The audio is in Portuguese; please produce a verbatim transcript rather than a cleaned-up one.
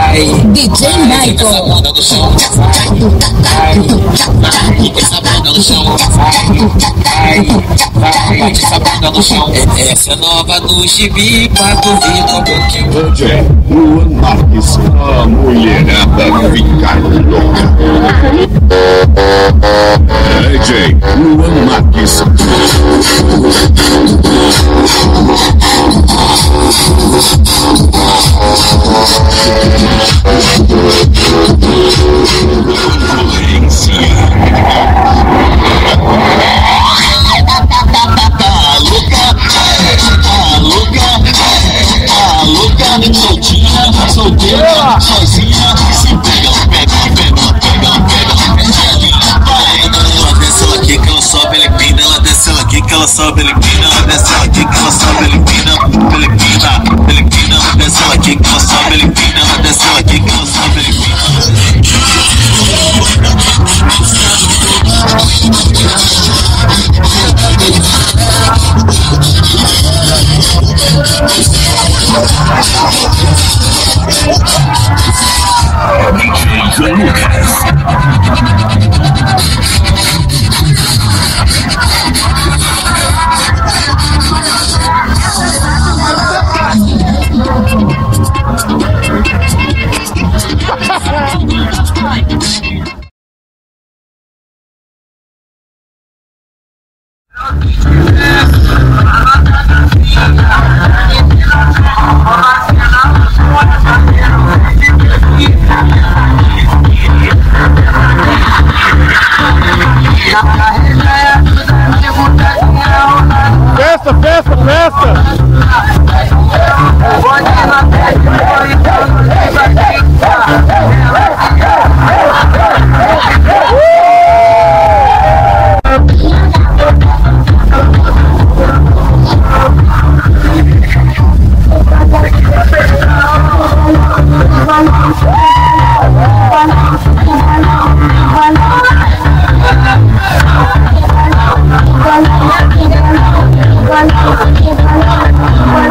D J Michael. Essa bunda no chão, bate essa bunda no chão. Essa é nova do gibi, pra tu vir com um pouquinho. D J Luan Marques, a mulherada fica louca. D J Luan Marques. Soltinha, solteira, sozinha, se pega, pega, pega, pega, pega, vai. Ela desce, ela quica, ela sobe, ela empina, ela desce, ela quica, ela sobe, ela empina, ela desce, ela quica, ela sobe, ela empina, ela empina, ela empina, ela desce, ela quica, ela sobe, ela empina, ela desce, ela quica, ela sobe, ela empina. D J Lucas. Festa, festa, festa! One,